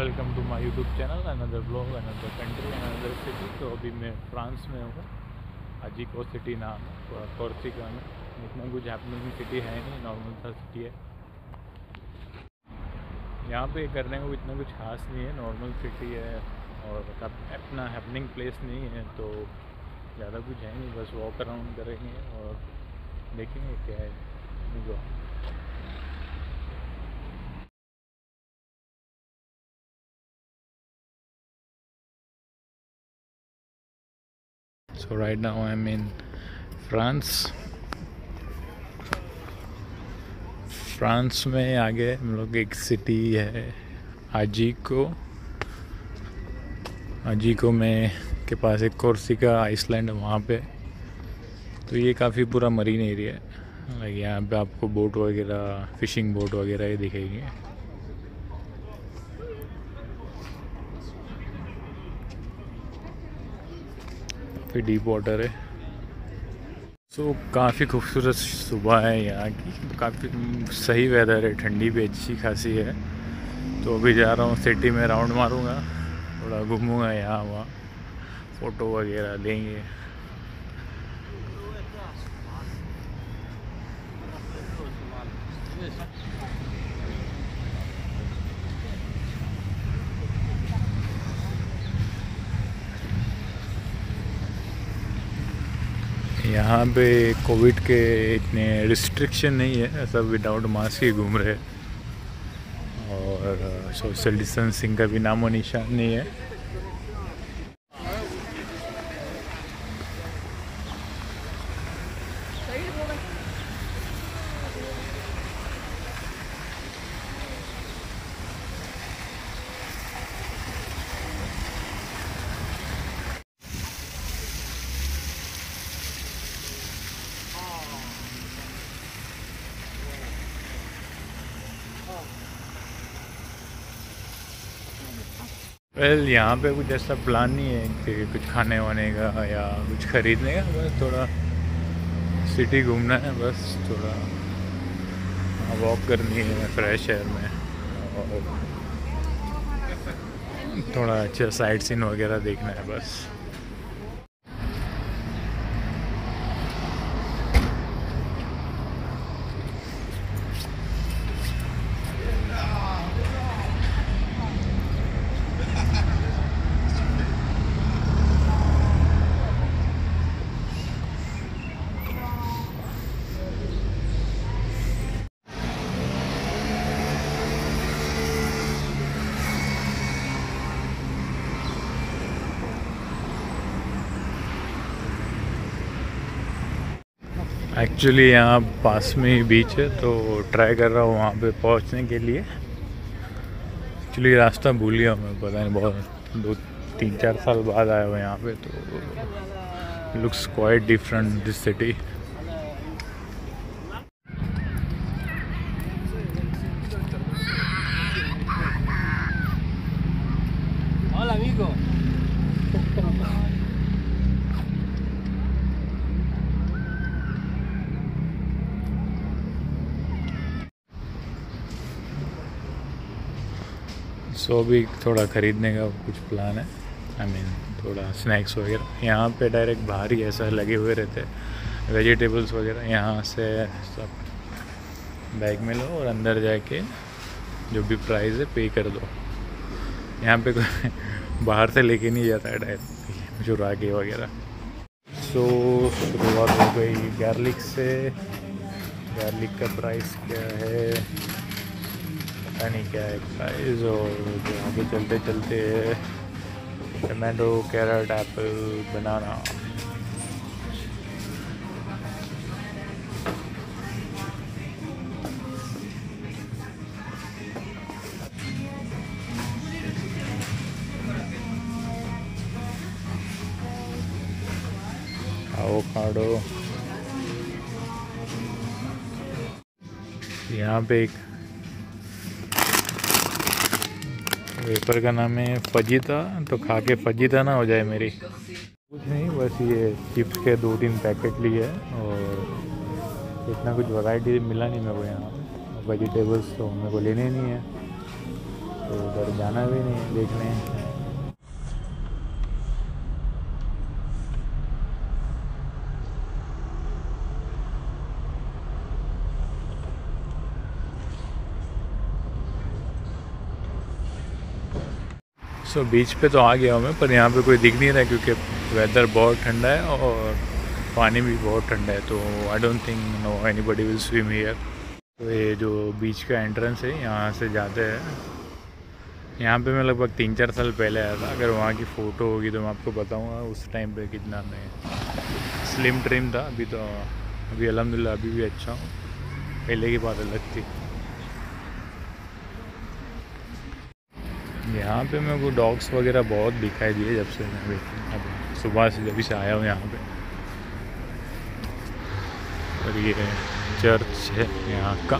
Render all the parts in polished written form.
Welcome to my YouTube channel another blog another country another city. तो अभी मैं France में हूँ। अजीको सिटी नाम है, कोर्सिका में। इतना कुछ हैपनिंग सिटी है नहीं, नॉर्मल सा सिटी है। यहाँ पे करने को इतना कुछ खास नहीं है, नॉर्मल सिटी है और अपना हैपनिंग प्लेस नहीं है, तो ज़्यादा कुछ है नहीं। बस वॉक अराउंड करेंगे और देखेंगे क्या है। So right now I'm in France। France में आगे हम लोग एक सिटी है अजीको में के पास एक कोर्सिका आइसलैंड है वहाँ पे। तो ये काफ़ी पूरा मरीन एरिया है। लाइक यहाँ पे आपको बोट वगैरह, फिशिंग बोट वगैरह ये दिखेंगे। फिर डीप वाटर है। सो काफ़ी खूबसूरत सुबह है यहाँ की। काफ़ी सही वेदर है, ठंडी भी अच्छी खासी है। तो अभी जा रहा हूँ सिटी में, राउंड मारूंगा, थोड़ा घूमूंगा यहाँ वहाँ, फ़ोटो वगैरह लेंगे। यहाँ पे कोविड के इतने रिस्ट्रिक्शन नहीं है, सब विदाउट मास्क ही घूम रहे हैं और सोशल डिस्टेंसिंग का भी नामो निशान नहीं है। यहाँ पे कुछ ऐसा प्लान नहीं है कि कुछ खाने वाने का या कुछ ख़रीदने का। बस थोड़ा सिटी घूमना है, बस थोड़ा वॉक करनी है फ्रेश एयर में और थोड़ा अच्छा साइट सीन वगैरह देखना है बस। एक्चुअली यहाँ पास में ही बीच है, तो ट्राई कर रहा हूँ वहाँ पे पहुँचने के लिए। एक्चुअली रास्ता भूल गया मैं, पता नहीं, बहुत 2-3-4 साल बाद आया हुआ यहाँ पे। तो looks quite different this city. Hola amigo। So अभी थोड़ा ख़रीदने का कुछ प्लान है। आई मीन थोड़ा स्नैक्स वगैरह। यहाँ पे डायरेक्ट बाहर ही ऐसा लगे हुए रहते हैं, वेजिटेबल्स वगैरह। यहाँ से सब बैग में लो और अंदर जाके जो भी प्राइस है पे कर दो। यहाँ पे कोई बाहर से लेके नहीं जाता है डायरेक्ट चुरा के वगैरह। सो शुरुआत हो गई गार्लिक से। गार्लिक का प्राइस क्या है पता नहीं क्या है प्राइस। और यहाँ पे चलते चलते tomato, carrot, apple, banana. Avocado. यहाँ पे एक वेपर का नाम है फजीता। तो खा के फजीता ना हो जाए मेरी। कुछ नहीं, बस ये चिप्स के 2-3 पैकेट लिए और इतना कुछ वैरायटी मिला नहीं मेरे को यहाँ। वेजिटेबल्स तो मेरे को लेने नहीं है। तो उधर जाना भी नहीं है देखने। सो बीच पे तो आ गया हूँ मैं, पर यहाँ पे कोई दिख नहीं रहा है क्योंकि वेदर बहुत ठंडा है और पानी भी बहुत ठंडा है, तो I don't think no anybody will swim here. तो ये जो बीच का एंट्रेंस है यहाँ से जाते हैं। यहाँ पे मैं लगभग 3-4 साल पहले आया था। अगर वहाँ की फ़ोटो होगी तो मैं आपको बताऊँगा उस टाइम पे कितना मैं स्लिम ट्रिम था। अभी अल्हम्दुलिल्लाह अभी भी अच्छा हूँ, पहले की बात अलग थी। यहाँ पे मेरे को डॉग्स वगैरह बहुत दिखाई दिए जब से मैं अभी सुबह से जब से आया हूँ यहाँ पे। और ये चर्च है यहाँ का।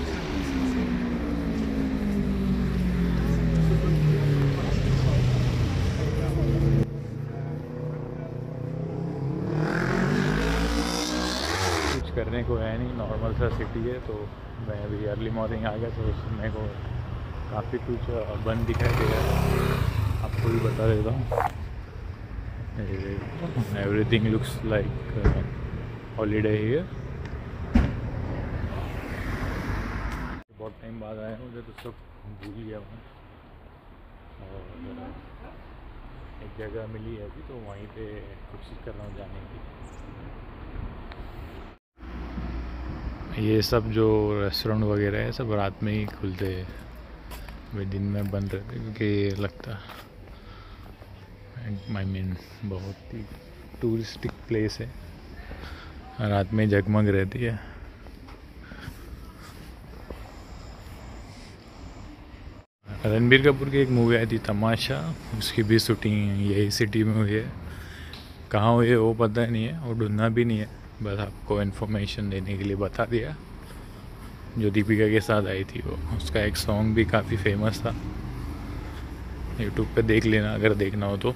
कुछ करने को है नहीं, नॉर्मल सा सिटी है। तो मैं अभी अर्ली मॉर्निंग आ गया तो उसमें को काफ़ी कुछ बंद दिखाई दे रहा है, आपको भी बता देता हूँ। Everything looks like holiday here. बहुत टाइम बाद आया मुझे तो सब भूल गया हूँ। और एक जगह मिली है अभी तो वहीं पे कोशिश कर रहा हूँ जाने की। ये सब जो रेस्टोरेंट वगैरह है सब रात में ही खुलते हैं, वे दिन में बंद रहते क्योंकि लगता आई मीन बहुत ही टूरिस्टिक प्लेस है, रात में जगमग रहती है। रणबीर कपूर की एक मूवी आई थी तमाशा, उसकी भी शूटिंग यही सिटी में हुई है। कहाँ हुई है वो पता नहीं है और ढूंढना भी नहीं है, बस आपको इन्फॉर्मेशन देने के लिए बता दिया। जो दीपिका के साथ आई थी वो, उसका एक सॉन्ग भी काफ़ी फेमस था, यूट्यूब पे देख लेना अगर देखना हो तो।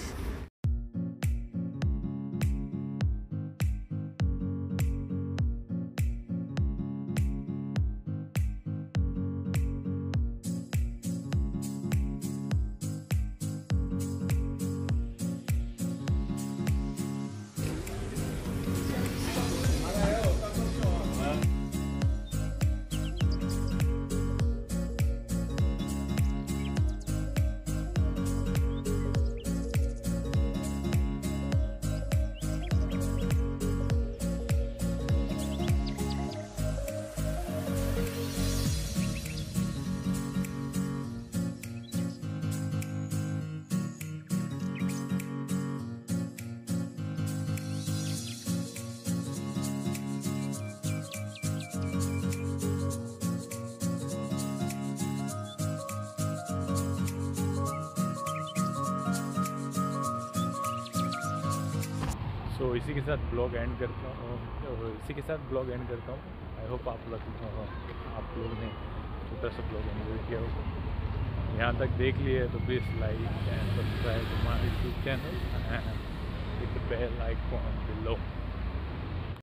तो इसी के साथ ब्लॉग एंड करता हूँ, आई होप आप लोग ने छोटा सा ब्लॉग एंजॉय किया हो। यहाँ तक देख लिए तो please like and subscribe to my YouTube channel and hit the bell icon below.